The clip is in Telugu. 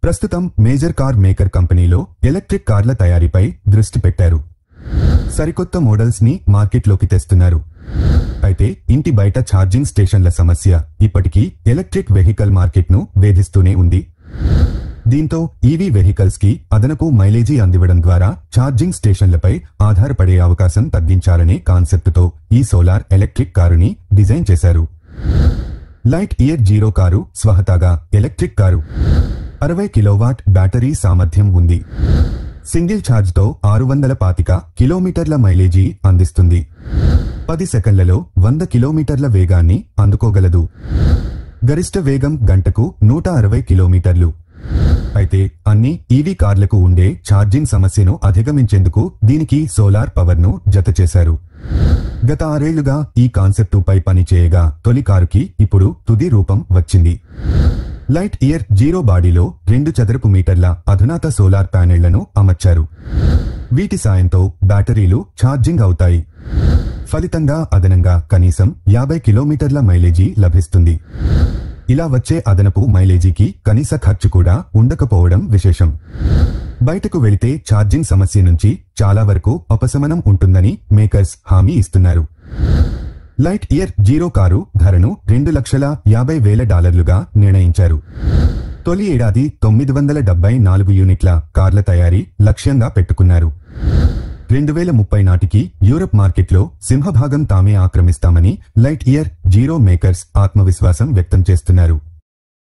ప్రస్తుతం మేజర్ కార్ మేకర్ కంపెనీలో ఎలక్ట్రిక్ కార్ల తయారీపై దృష్టి పెట్టారు. సరికొత్త మోడల్స్ ని మార్కెట్లోకి తెస్తున్నారు. అయితే ఇంటి బయట ఛార్జింగ్ స్టేషన్ల సమస్య ఇప్పటికీ ఎలక్ట్రిక్ వెహికల్ మార్కెట్ను వేధిస్తూనే ఉంది. దీంతో ఈవీ వెహికల్స్ కి అదనపు మైలేజీ అందివ్వడం ద్వారా ఛార్జింగ్ స్టేషన్లపై ఆధారపడే అవకాశం తగ్గించాలనే కాన్సెప్టుతో ఈ సోలార్ ఎలక్ట్రిక్ కారుని డిజైన్ చేశారు. లైట్ ఇయర్ జీరో కారు స్వహతాగా ఎలక్ట్రిక్ కారు. 60 కిలోవాట్ బ్యాటరీ సామర్థ్యం ఉంది. సింగిల్ ఛార్జ్తో 625 కిలోమీటర్ల మైలేజీ అందిస్తుంది. 10 సెకన్లలో 100 కిలోమీటర్ల వేగాన్ని అందుకోగలదు. గరిష్ట వేగం గంటకు 160 కిలోమీటర్లు. అయితే అన్ని ఈవీ కార్లకు ఉండే ఛార్జింగ్ సమస్యను అధిగమించేందుకు దీనికి సోలార్ పవర్ను జతచేశారు. గత 6 ఏళ్లుగా ఈ కాన్సెప్టుపై పనిచేయగా తొలి కారుకి ఇప్పుడు తుది రూపం వచ్చింది. లైట్ ఇయర్ జీరో బాడీలో 2 చదరపు మీటర్ల అధునాత సోలార్ ప్యానెళ్లను అమర్చారు. వీటి సాయంతో బ్యాటరీలు ఛార్జింగ్ అవుతాయి. ఫలితంగా అదనంగా కనీసం 50 కిలోమీటర్ల మైలేజీ లభిస్తుంది. ఇలా వచ్చే అదనపు మైలేజీకి కనీస ఖర్చు కూడా ఉండకపోవడం విశేషం. బయటకు వెళితే ఛార్జింగ్ సమస్య నుంచి చాలా వరకు ఉపశమనం ఉంటుందని మేకర్స్ హామీ ఇస్తున్నారు. లైట్ ఇయర్ జీరో కారు ధరను $2,50,000గా నిర్ణయించారు. తొలి ఏడాది 974 యూనిట్ల కార్ల తయారీ లక్ష్యంగా పెట్టుకున్నారు. 2030 నాటికి యూరప్ మార్కెట్లో సింహభాగం తామే ఆక్రమిస్తామని లైట్ ఇయర్ జీరో మేకర్స్ ఆత్మవిశ్వాసం వ్యక్తం చేస్తున్నారు.